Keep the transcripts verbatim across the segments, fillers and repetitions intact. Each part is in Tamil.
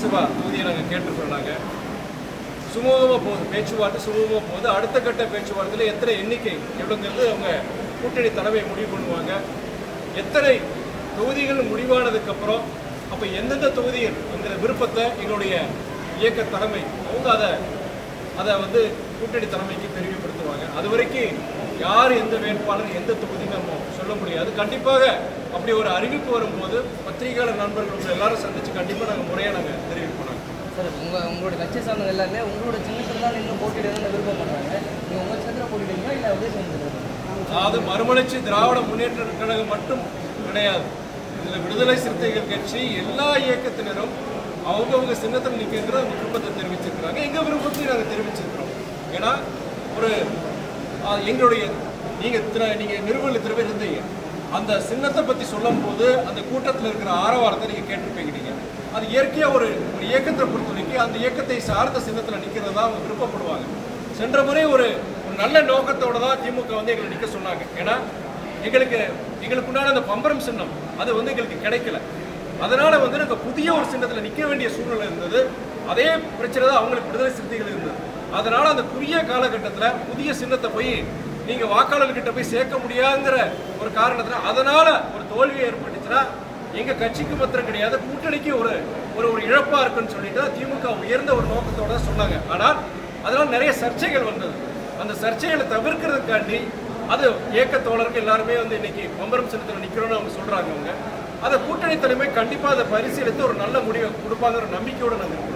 லோக்சபா தொகுதியை நாங்கள் கேட்டிருக்கிறோம். நாங்கள் சுமூகமாக போகுது, பேச்சுவார்த்தை சுமூகமாக போகுது. அடுத்த கட்ட பேச்சுவார்த்தையில் எத்தனை எண்ணிக்கை எவ்வளோங்கிறது அவங்க கூட்டணி தலைமை முடிவு பண்ணுவாங்க. எத்தனை தொகுதிகள் முடிவானதுக்கப்புறம் அப்போ எந்தெந்த தொகுதிகள் என்கிற விருப்பத்தை எங்களுடைய இயக்க தலைமை அவங்க அதை அதை வந்து கூட்டணி தலைமைக்கு தெரிவிப்படுத்துவாங்க. அது வரைக்கும் யார் எந்த வேட்பாளர் எந்த தொகுதின்னு நம்ம சொல்ல முடியாது. கண்டிப்பாக அப்படி ஒரு அறிவிப்பு வரும்போது பத்திரிகையாளர் நண்பர்கள் எல்லாரும் சந்திச்சு கண்டிப்பாக நாங்கள் முறையாக நாங்கள் தெரிவிப்போம். சார் உங்கள் உங்களோட கட்சி சார்ந்தவங்க எல்லாருமே உங்களோட சின்னத்தில் தான் இன்னும் போட்டியிடணும்னு விருப்பம் பண்ணுறாங்க. நீங்கள் உங்கள் சின்னத்தில் போட்டிடுவீங்களா இல்லை உதய சின்னத்தில்? அதாவது மறுமலர்ச்சி திராவிட முன்னேற்ற கழகம் மட்டும் கிடையாது. இதில் விடுதலை சிறுத்தைகள் கட்சி எல்லா இயக்கத்தினரும் அவங்கவுங்க சின்னத்தில் நிற்கிற விருப்பத்தை தெரிவிச்சிருக்கிறாங்க. எங்கள் விருப்பத்தையும் நாங்கள் தெரிவிச்சிருக்கிறோம். ஏன்னா ஒரு எங்களுடைய நீங்கள் நீங்கள் நிறுவனத்தில் திரும்ப இருந்தீங்க, அந்த சின்னத்தை பற்றி சொல்லும் போது அந்த கூட்டத்தில் இருக்கிற ஆரவாரத்தை நீங்கள் கேட்டிருப்பீங்க. நீங்கள் அது இயற்கையாக ஒரு ஒரு இயக்கத்தை பொறுத்த வரைக்கும் அந்த இயக்கத்தை சார்ந்த சின்னத்தில் நிற்கிறது தான் அவங்க விருப்பப்படுவாங்க. சென்ற முறை ஒரு ஒரு நல்ல நோக்கத்தோடு தான் திமுக வந்து எங்களை நிற்க சொன்னாங்க. ஏன்னா எங்களுக்கு எங்களுக்குண்டான அந்த பம்பரம் சின்னம் அது வந்து எங்களுக்கு கிடைக்கல. அதனால வந்து நாங்கள் புதிய ஒரு சின்னத்தில் நிற்க வேண்டிய சூழ்நிலை இருந்தது. அதே பிரச்சனை தான் அவங்களுக்கு விடுதலை சிறுத்தைகள் இருந்தது. அதனால அந்த குறுகிய காலகட்டத்தில் புதிய சின்னத்தை போய் நீங்கள் வாக்காளர்கிட்ட போய் சேர்க்க முடியாதுங்கிற ஒரு காரணத்தில் அதனால ஒரு தோல்வி ஏற்பட்டுச்சுன்னா எங்கள் கட்சிக்கு மாத்திரம் கிடையாது, கூட்டணிக்கு ஒரு ஒரு ஒரு இழப்பாக இருக்குன்னு சொல்லிட்டு திமுக உயர்ந்த ஒரு நோக்கத்தோட சொன்னாங்க. ஆனால் அதனால் நிறைய சர்ச்சைகள் வந்தது. அந்த சர்ச்சைகளை தவிர்க்கிறதுக்காண்டி அது இயக்க தோழர்கள் எல்லாருமே வந்து இன்னைக்கு பம்பரம் சின்னத்தில் நிற்கிறோன்னு அவங்க சொல்கிறாங்க. அவங்க அதை கூட்டணி தலைமை கண்டிப்பாக அதை பரிசீலித்து ஒரு நல்ல முடிவை கொடுப்பாங்கிற நம்பிக்கையோடு நாங்கள் இருக்கிறோம்.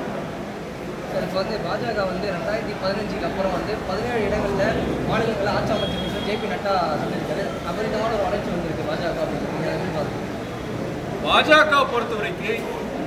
சார் இப்போ வந்து பாஜக வந்து ரெண்டாயிரத்தி பதினஞ்சுக்கு அப்புறம் வந்து பதினேழு இடங்களில் மாநிலங்களில் ஆட்சி அமைச்சர் ஜே பி நட்டா சொல்லியிருக்காரு. அபரிதமான ஒரு வளர்ச்சி வந்திருக்கு பாஜக அப்படின்னு. பாஜக பொறுத்த வரைக்கும்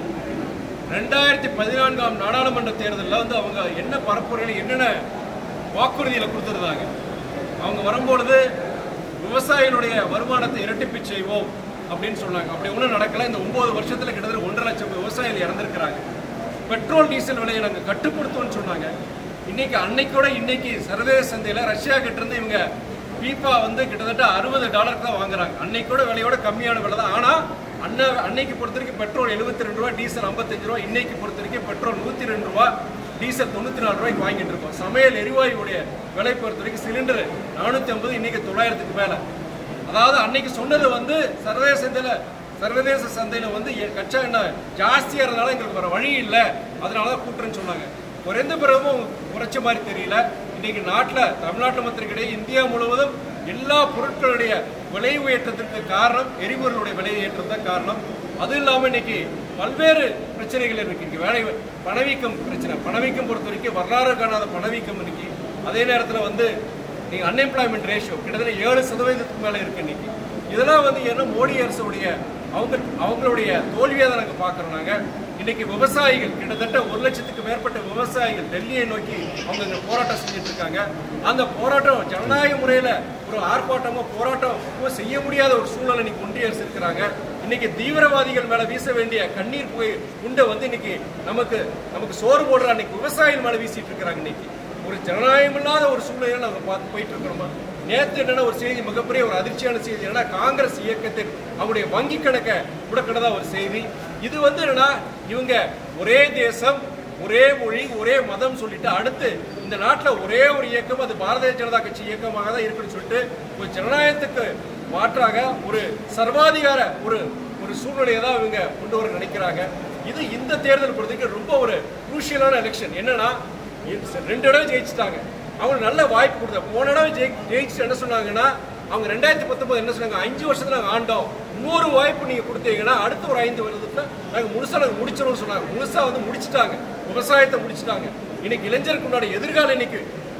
ரெண்டாயிரத்தி பதினான்காம் நாடாளுமன்ற தேர்தலில் வந்து அவங்க என்ன பரப்புரையில் என்னென்ன வாக்குறுதியில் கொடுத்துருந்தாங்க. அவங்க வரும்பொழுது விவசாயிகளுடைய வருமானத்தை இரட்டிப்பு செய்வோம் அப்படின்னு சொன்னாங்க. அப்படி ஒன்றும் நடக்கலை. இந்த ஒன்பது வருஷத்தில் கிட்டத்தட்ட ஒன்றரை லட்சம் விவசாயிகள் இறந்துருக்கிறாங்க. பெட்ரோல் டீசல் விலையை நாங்கள் கட்டுப்படுத்துவோம்னு சொன்னாங்க. இன்னைக்கு அன்னைக்கூட இன்னைக்கு சர்வதேச சந்தையில் ரஷ்யா கிட்ட இருந்து இவங்க பீப்பா வந்து கிட்டத்தட்ட அறுபது டாலருக்கு தான் வாங்குறாங்க. அன்னைக்கூட விலையோட கம்மியான விலை தான். ஆனால் அன்ன அன்னைக்கு பொறுத்த வரைக்கும் பெட்ரோல் எழுபத்தி ரெண்டு ரூபா, டீசல் ஐம்பத்தஞ்சு ரூபா. இன்னைக்கு பொறுத்த வரைக்கும் பெட்ரோல் நூற்றி ரெண்டு ரூபா, டீசல் தொண்ணூற்றி நாலு ரூபாய்க்கு வாங்கிட்டு இருக்கோம். சமையல் எரிவாயுடைய விலை பொறுத்த வரைக்கும் சிலிண்டர் நானூற்றி ஐம்பது, இன்னைக்கு தொள்ளாயிரத்துக்கு மேலே. அதாவது அன்னைக்கு சொன்னது வந்து சர்வதேச சந்தையில் சர்வதேச சந்தையில் வந்து கச்சா எண்ணெய் ஜாஸ்தியாக இருந்தனால எங்களுக்கு வேறு வழி இல்லை, அதனால தான் கூட்டுறேன்னு சொன்னாங்க. குறைந்த பிறகும் குறைச்ச மாதிரி தெரியல. இன்னைக்கு நாட்டில் தமிழ்நாட்டு மாத்திரம் கிடையாது, இந்தியா முழுவதும் எல்லா பொருட்களுடைய விலை உயற்றத்திற்கு காரணம் எரிபொருளுடைய விலை ஏற்றம் தான் காரணம். அது இல்லாமல் இன்னைக்கு பல்வேறு பிரச்சனைகள் இருக்கு. இங்கே வேலை பணவீக்கம் பிரச்சனை, பணவீக்கம் பொறுத்த வரைக்கும் வரலாறு காணாத பணவீக்கம் இருக்கு. அதே நேரத்தில் வந்து நீங்கள் அன்எம்ப்ளாய்மெண்ட் ரேஷியோ கிட்டத்தட்ட ஏழு சதவீதத்துக்கு மேலே இருக்கு இன்னைக்கு. இதெல்லாம் வந்து ஏன்னா மோடி அரசுடைய அவங்க அவங்களுடைய தோல்வியை தான் நாங்கள் பார்க்குறோம். நாங்கள் இன்னைக்கு விவசாயிகள் கிட்டத்தட்ட ஒரு லட்சத்துக்கு மேற்பட்ட விவசாயிகள் டெல்லியை நோக்கி அவங்க இங்கே போராட்டம் செஞ்சுட்டு இருக்காங்க. அந்த போராட்டம் ஜனநாயக முறையில் ஒரு ஆர்ப்பாட்டமோ போராட்டமோ செய்ய முடியாத ஒரு சூழ்நிலை இன்னைக்கு ஒன்றிய அரசு இருக்கிறாங்க. இன்னைக்கு தீவிரவாதிகள் மேலே வீச வேண்டிய கண்ணீர் புகை உண்டை வந்து இன்னைக்கு நமக்கு நமக்கு சோறு போடுற அன்னைக்கு விவசாயிகள் மேலே வீசிட்டு இருக்கிறாங்க. இன்னைக்கு ஒரு ஜனநாயகம் இல்லாத ஒரு சூழ்நிலையை நாங்கள் பார்த்து போயிட்டு இருக்கிறோமா. நேற்று என்னன்னா ஒரு செய்தி, மிகப்பெரிய ஒரு அதிர்ச்சியான செய்தி என்னன்னா காங்கிரஸ் இயக்கத்தில் அவங்களுடைய வங்கி கணக்கை முடக்கினதா ஒரு செய்தி. இது வந்து என்னன்னா இவங்க ஒரே தேசம், ஒரே மொழி, ஒரே மதம் சொல்லிட்டு அடுத்து இந்த நாட்டில் ஒரே ஒரு இயக்கம் அது பாரதிய ஜனதா கட்சி இயக்கமாக தான் இருக்குன்னு சொல்லிட்டு ஒரு ஜனநாயகத்துக்கு மாற்றாக ஒரு சர்வாதிகார ஒரு ஒரு சூழ்நிலையை தான் இவங்க கொண்டு வர நினைக்கிறாங்க. இது இந்த தேர்தல் பொறுத்தவரைக்கும் ரொம்ப ஒரு குரூஷியலான எலெக்ஷன். என்னன்னா ரெண்டு இடம் ஜெயிச்சுட்டாங்க, அவங்களுக்கு நல்ல வாய்ப்பு கொடுத்த. போன இடம் ஜெயி ஜெயிச்சுட்டு என்ன சொன்னாங்கன்னா அவங்க ரெண்டாயிரத்தி பத்தொன்பது என்ன சொன்னாங்க, அஞ்சு வருஷத்துல நாங்கள் ஆண்டோம், இன்னொரு வாய்ப்பு நீங்க கொடுத்தீங்கன்னா அடுத்த ஒரு ஐந்து வருடத்துல நாங்கள் முழுசா நாங்கள் முடிச்சிடணும்னு சொன்னாங்க. முழுசா வந்து முடிச்சுட்டாங்க, விவசாயத்தை முடிச்சுட்டாங்க. இன்னைக்கு இளைஞருக்கு முன்னாடி எதிர்காலம் இன்னைக்கு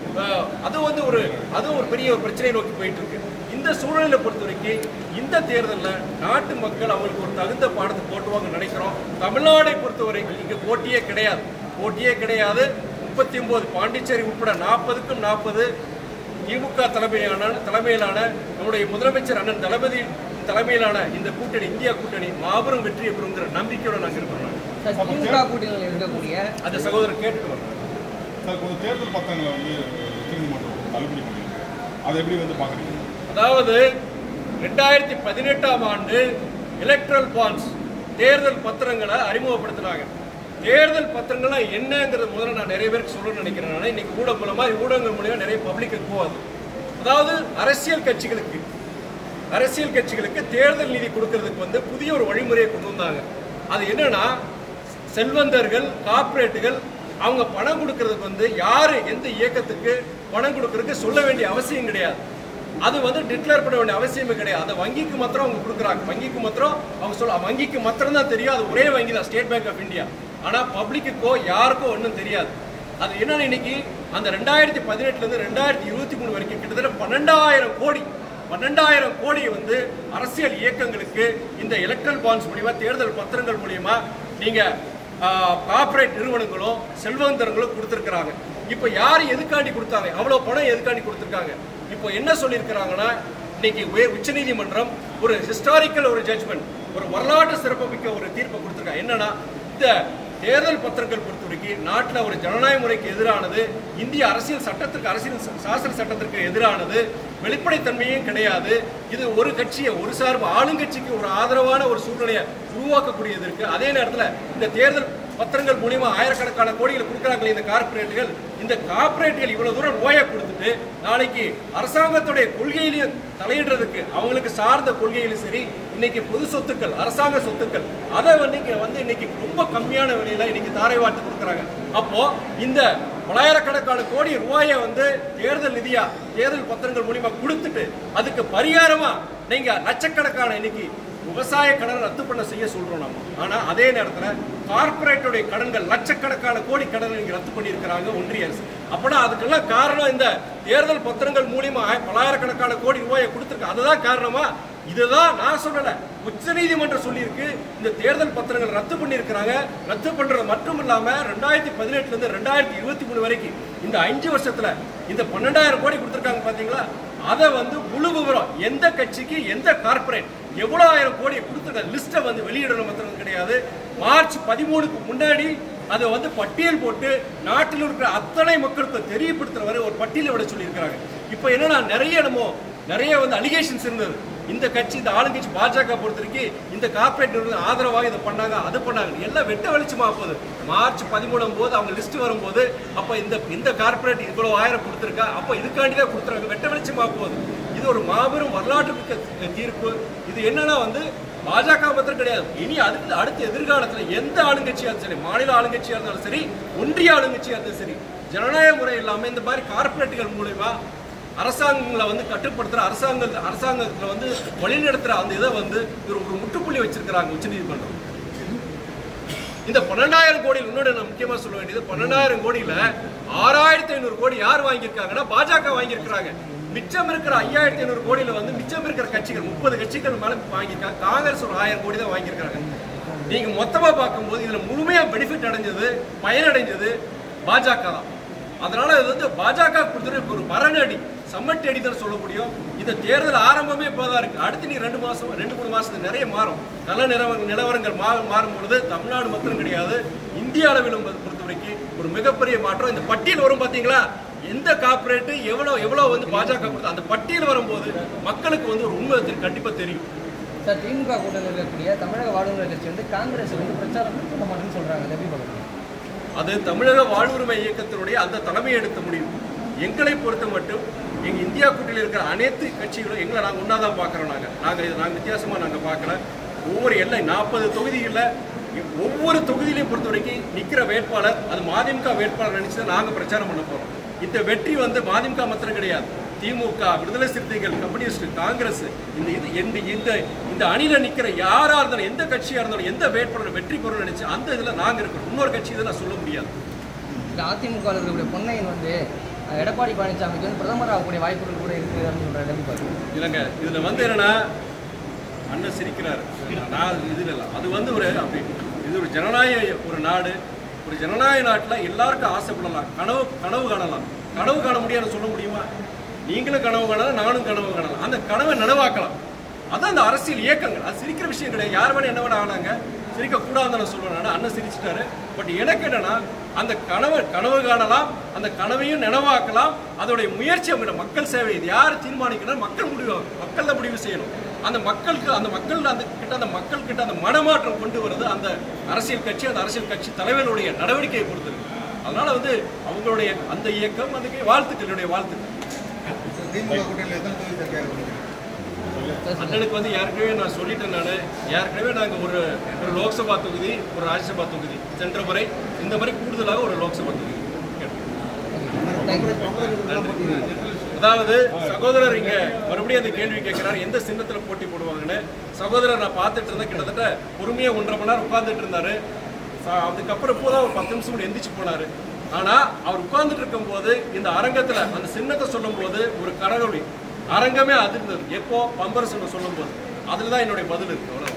அது வந்து ஒரு அதுவும் ஒரு பெரிய ஒரு பிரச்சனையை நோக்கி போயிட்டு இருக்கு. இந்த சூழலை பொறுத்த வரைக்கும் இந்த தேர்தலில் நாட்டு மக்கள் அவங்களுக்கு ஒரு தகுந்த பாடத்தை போட்டுவாங்க நினைக்கிறோம். தமிழ்நாடை பொறுத்த வரைக்கும் இங்கே போட்டியே கிடையாது, போட்டியே கிடையாது. முப்பத்தி ஒன்பது பாண்டிச்சேரி உட்பட நாற்பதுக்கும் நாற்பது திமுக தலைமையிலான தலைமையிலான நம்முடைய முதலமைச்சர் அண்ணன் தளபதி தலைமையிலான இந்த கூட்டணி, இந்தியா கூட்டணி மாபெரும் வெற்றியை பெறுங்கிற நம்பிக்கையோட நாங்கள் இருக்கிறோம். திமுக கூட்டணியில் இருக்கக்கூடிய அந்த சகோதரர் கேட்டுட்டு வரோம். தேர்தல் பத்திரங்களை வந்து உச்சநீதிமன்றம் தள்ளுபடி பண்ணிருக்கு, அதை எப்படி வந்து பார்க்குறீங்க? அதாவது ரெண்டாயிரத்தி பதினெட்டாம் ஆண்டு எலக்ட்ரல் பாண்ட்ஸ் தேர்தல் பத்திரங்களை அறிமுகப்படுத்தினாங்க. தேர்தல் பத்திரங்கள்லாம் என்னங்கிறது முதல்ல நான் நிறைய பேருக்கு சொல்லணும்னு நினைக்கிறேன். இன்னைக்கு ஊடகம் மூலமா ஊடகங்கள் மூலமா நிறைய பப்ளிக்கு போகாது. அதாவது அரசியல் கட்சிகளுக்கு அரசியல் கட்சிகளுக்கு தேர்தல் நிதி கொடுக்கறதுக்கு வந்து புதிய ஒரு வழிமுறையை கொண்டு வந்தாங்க. அது என்னன்னா, செல்வந்தர்கள் கார்பரேட்டுகள் அவங்க பணம் கொடுக்கறதுக்கு வந்து யாரு எந்த இயக்கத்துக்கு பணம் கொடுக்கறதுக்கு சொல்ல வேண்டிய அவசியம் கிடையாது. அது வந்து டிக்ளேர் பண்ண வேண்டிய அவசியமே கிடையாது. அதை வங்கிக்கு மாத்திரம் அவங்க கொடுக்குறாங்க. வங்கிக்கு மாத்திரம் அவங்க சொல்ல வங்கிக்கு மாத்திரம் தான் தெரியும். அது ஒரே வங்கி தான், ஸ்டேட் பேங்க் ஆஃப் இந்தியா. ஆனா பப்ளிக்கோ யாருக்கோ ஒன்றும் தெரியாது. அது என்னன்னு இன்னைக்கு அந்த ரெண்டாயிரத்தி பதினெட்டுல இருந்து ரெண்டாயிரத்தி இருபத்தி மூணு வரைக்கும் கிட்டத்தட்ட பன்னெண்டாயிரம் கோடி பன்னெண்டாயிரம் கோடி வந்து அரசியல் இயக்கங்களுக்கு இந்த எலக்ட்ரல் பாண்ட்ஸ் மூலியமா தேர்தல் பத்திரங்கள் மூலியமா நீங்க கார்பரேட் நிறுவனங்களும் செல்வந்தர்களும் கொடுத்திருக்கிறாங்க. இப்ப யாரு எதுக்காண்டி கொடுத்தாங்க? அவ்வளவு பணம் எதுக்காண்டி கொடுத்திருக்காங்க? இப்போ என்ன சொல்லியிருக்கிறாங்கன்னா, இன்னைக்கு உச்சநீதிமன்றம் ஒரு ஹிஸ்டாரிக்கல் ஒரு ஜட்ஜ்மெண்ட், ஒரு வரலாற்று சிறப்புமிக்க ஒரு தீர்ப்பை கொடுத்திருக்காங்க. என்னன்னா, இந்த தேர்தல் பத்திரங்கள் பொறுத்தவரைக்கும் நாட்டில் ஒரு ஜனநாயக முறைக்கு எதிரானது, இந்திய அரசியல் சட்டத்திற்கு அரசியல் சாசன சட்டத்திற்கு எதிரானது, வெளிப்படைத்தன்மையும் கிடையாது. இது ஒரு கட்சியை ஒரு சார்பு ஆளுங்கட்சிக்கு ஒரு ஆதரவான ஒரு சூழ்நிலையை உருவாக்கக்கூடியது இருக்கு. அதே நேரத்தில் இந்த தேர்தல் பத்திரங்கள் மூலியமா ஆயிரக்கணக்கான கோடிகள் கொடுக்குறாங்களே இந்த கார்பரேட்டுகள், இந்த கார்பரேட்டுகள் இவ்வளவு தூரம் நோயை கொடுத்துட்டு நாளைக்கு அரசாங்கத்துடைய கொள்கையிலையும் தலையிடுறதுக்கு அவங்களுக்கு சார்ந்த கொள்கையிலும் சரி, இன்னைக்கு பொது சொத்துக்கள் அரசாங்க சொத்துக்கள் அதை வந்து வந்து இன்னைக்கு ரொம்ப கம்மியான விலையில இன்னைக்கு தாரை வார்த்து கொடுக்குறாங்க. அப்போ இந்த பலாயிரக்கணக்கான கோடி ரூபாயை வந்து தேர்தல் நிதியா தேர்தல் பத்திரங்கள் மூலியமா கொடுத்துட்டு அதுக்கு பரிகாரமா நீங்க லட்சக்கணக்கான இன்னைக்கு விவசாய கடன் ரத்து பண்ண செய்ய சொல்றோம் நம்ம. ஆனா அதே நேரத்தில் கார்பரேட்டுடைய கடன்கள் லட்சக்கணக்கான கோடி கடன் நீங்க ரத்து பண்ணி இருக்கிறாங்க ஒன்றிய அரசு. அப்பனா அதுக்கெல்லாம் காரணம் இந்த தேர்தல் பத்திரங்கள் மூலியமா பலாயிரக்கணக்கான கோடி ரூபாயை கொடுத்துருக்கு. அதுதான் காரணமா? இதுதான் நான் சொல்லல, உச்ச நீதிமன்றம் சொல்லியிருக்கு. இந்த தேர்தல் பத்திரங்கள் ரத்து பண்ணியிருக்கிறாங்க. ரத்து பண்றது மட்டும் இல்லாம ரெண்டாயிரத்தி பதினெட்டுல இருந்து ரெண்டாயிரத்தி இருபத்தி மூணு வரைக்கும் இந்த அஞ்சு வருஷத்துல இந்த பன்னெண்டாயிரம் கோடி கொடுத்திருக்காங்க பாத்தீங்களா? அதை வந்து முழு விவரம் எந்த கட்சிக்கு எந்த கார்பரேட் எவ்வளவு ஆயிரம் கோடியை கொடுத்துருக்க லிஸ்ட்டை வந்து வெளியிடணும் மாத்திரம் கிடையாது. மார்ச் பதிமூணுக்கு முன்னாடி அதை வந்து பட்டியல் போட்டு நாட்டில் இருக்கிற அத்தனை மக்களுக்கு தெரியப்படுத்துற வரை ஒரு பட்டியலை விட சொல்லியிருக்கிறாங்க. இப்போ என்னன்னா, நிறைய நம்ம நிறைய வந்து அலிகேஷன்ஸ் இருந்தது. இந்த கட்சி இந்த ஆளுங்கட்சி பாஜக பொறுத்தவரைக்கும் இந்த கார்பரேட் நிறுவனம் ஆதரவாக இதை பண்ணாங்க அது பண்ணாங்க எல்லாம் வெட்ட வெளிச்சமா போகுது. மார்ச் பதிமூணாம் போது அவங்க லிஸ்ட் வரும்போது அப்ப இந்த இந்த கார்பரேட் இவ்வளவு ஆயிரம் கொடுத்துருக்கா, அப்ப இதுக்காண்டிதான் கொடுத்துருக்காங்க, வெட்ட வெளிச்சமா போகுது. இது ஒரு மாபெரும் வரலாற்று தீர்ப்பு. இது என்னன்னா வந்து பாஜக மாத்திரம் கிடையாது, இனி அதுக்கு அடுத்த எதிர்காலத்துல எந்த ஆளுங்கட்சியா இருந்தாலும் சரி, மாநில ஆளுங்கட்சியா இருந்தாலும் சரி, ஒன்றிய ஆளுங்கட்சியா இருந்தாலும் சரி, ஜனநாயக முறை இல்லாம இந்த மாதிரி கார்பரேட்டுகள் மூலமா அரசாங்கங்களை வந்து கட்டுப்படுத்துற அரசாங்க அரசாங்கத்துல வந்து வழிநடத்துற அந்த இதை வந்து ஒரு முற்றுப்புள்ளி வச்சிருக்கிறாங்க உச்சநீதிமன்றம். இந்த பன்னெண்டாயிரம் கோடி இன்னொரு நான் முக்கியமா சொல்ல வேண்டியது, பன்னெண்டாயிரம் கோடியில ஆறாயிரத்தி ஐநூறு கோடி யார் வாங்கியிருக்காங்கன்னா பாஜக வாங்கியிருக்கிறாங்க. மிச்சம் இருக்கிற ஐயாயிரத்தி ஐநூறு கோடியில வந்து மிச்சம் இருக்கிற கட்சிகள் முப்பது கட்சிகள் மேல வாங்கியிருக்காங்க. காங்கிரஸ் ஒரு ஆயிரம் கோடி தான் வாங்கியிருக்காங்க. நீங்க மொத்தமா பார்க்கும்போது இதுல முழுமையா பெனிஃபிட் அடைஞ்சது பயனடைஞ்சது பாஜக தான். அதனால இது வந்து பாஜக கொடுத்துட்டு ஒரு மரணடி சம்மட்டி அடிதான் சொல்ல முடியும். இந்த தேர்தல் ஆரம்பமே இப்போதான் இருக்கு. அடுத்து நீ ரெண்டு மாசம் ரெண்டு மூணு மாசத்துக்கு நிறைய மாறும். நல்ல நிலவரங்கள் நிலவரங்கள் மாறும் பொழுது தமிழ்நாடு மாத்திரம் கிடையாது, இந்திய அளவிலும் பொறுத்த வரைக்கும் ஒரு மிகப்பெரிய மாற்றம். இந்த பட்டியல் வரும் பாத்தீங்களா, எந்த கார்பரேட் எவ்வளவு எவ்வளவு வந்து பாஜக கொடுத்து அந்த பட்டியல் வரும்போது மக்களுக்கு வந்து ஒரு உண்மை கண்டிப்பா தெரியும். சார், திமுக கூட்டணியில் இருக்கக்கூடிய தமிழக வாழ்வுரிமை கட்சி வந்து காங்கிரஸ் வந்து பிரச்சாரம் பண்ண மாட்டேன்னு சொல்றாங்க, எப்படி பார்க்குறீங்க? அது தமிழக வாழ்வுரிமை இயக்கத்தினுடைய அந்த தலைமை எடுத்த முடிவு. எங்களை பொறுத்த மட்டும் எங்க இந்தியா கூட்டணியில் இருக்கிற அனைத்து கட்சிகளும் எங்களை நாங்கள் ஒன்னாதான் பார்க்குறோம். நாங்கள் நாங்கள் இதை நாங்கள் வித்தியாசமா நாங்கள் பார்க்கல. ஒவ்வொரு எல்லை நாற்பது தொகுதிகளில் ஒவ்வொரு தொகுதியிலையும் பொறுத்த வரைக்கும் நிற்கிற வேட்பாளர் அது மதிமுக வேட்பாளர் நினைச்சு நாங்கள் பிரச்சாரம் பண்ண போறோம். இந்த வெற்றி வந்து மதிமுக மாத்திரம் கிடையாது, திமுக, விடுதலை சிறுத்தைகள், கம்யூனிஸ்ட், காங்கிரஸ், இந்த இது இந்த இந்த இந்த அணியில நிக்கிற யாரா இருந்தாலும் எந்த கட்சியா இருந்தாலும் எந்த வேட்பாளர் வெற்றி பெறும் நினைச்சு அந்த இதுல நாங்க இருக்கோம். இன்னொரு கட்சி இதை நான் சொல்ல முடியாது. இந்த அதிமுக இருக்கக்கூடிய பொன்னையன் வந்து எடப்பாடி பழனிசாமிக்கு வந்து பிரதமர் ஆகக்கூடிய வாய்ப்புகள் கூட இருக்கு அப்படின்னு சொல்றாரு. இல்லைங்க, இதுல வந்து என்னன்னா அண்ணன் சிரிக்கிறாரு, நான் இது இல்லை, அது வந்து ஒரு அப்படி இது ஒரு ஜனநாயக ஒரு நாடு. ஒரு ஜனநாயக நாட்டில் எல்லாருக்கும் ஆசைப்படலாம், கனவு கனவு காணலாம். கனவு காண முடியாது சொல்ல முடியுமா? நீங்களும் கனவு காணலாம், நானும் கனவு காணலாம். அந்த கனவை நனவாக்கலாம். அதான் அந்த அரசியல் இயக்கங்கள். அது சிரிக்கிற விஷயம் கிடையாது. யார் வேணா என்ன வேணா ஆனாங்க, சிரிக்க கூடாதுன்னு நான் சொல்லுவேன். அண்ணன் சிரிச்சிட்டாரு. பட் எனக்கு என்னன்னா அந்த கனவு கனவு காணலாம், அந்த கனவையும் நினைவாக்கலாம். அதோடைய முயற்சி அவங்க மக்கள் சேவை. இது யார் தீர்மானிக்கணும்? மக்கள் முடிவு, மக்கள் தான் முடிவு செய்யணும். அந்த மக்களுக்கு அந்த மக்கள் அந்த கிட்ட கிட்ட அந்த மக்கள் கிட்ட அந்த மனமாற்றம் கொண்டு வருது அந்த அரசியல் கட்சி, அந்த அரசியல் கட்சி தலைவர்களுடைய நடவடிக்கையை பொறுத்திருக்கு. அதனால வந்து அவங்களுடைய அந்த இயக்கம் அதுக்கு வாழ்த்துக்கள், என்னுடைய வாழ்த்துக்கள். அண்ணனுக்கு வந்து ஏற்கனவே நான் சொல்லிட்டேன். நான் ஏற்கனவே நாங்கள் ஒரு ஒரு லோக்சபா தொகுதி, ஒரு ராஜ்யசபா தொகுதி, சென்ற முறை இந்த மாதிரி கூடுதலாக ஒரு லோக்சபா தொகுதி. அதாவது சகோதரர் இங்க மறுபடியும் அந்த கேள்வி கேட்கிறார், எந்த சின்னத்துல போட்டி போடுவாங்கன்னு. சகோதரர் நான் பார்த்துட்டு இருந்தேன், கிட்டத்தட்ட பொறுமையா ஒன்றரை மணி நேரம் உட்கார்ந்துட்டு இருந்தாரு. அதுக்கப்புறம் இப்போதான் ஒரு பத்து நிமிஷம் கூட எந்திரிச்சு போனாரு. ஆனா அவர் உட்கார்ந்துட்டு இருக்கும் போது இந்த அரங்கத்துல அந்த சின்னத்தை சொல்லும் போது ஒரு கரகொலி அரங்கமே அதிர்ந்தது. எப்போ பம்பர சின்னம் சொல்லும் போது அதுலதான் என்னுடைய பதில் இருக்கு.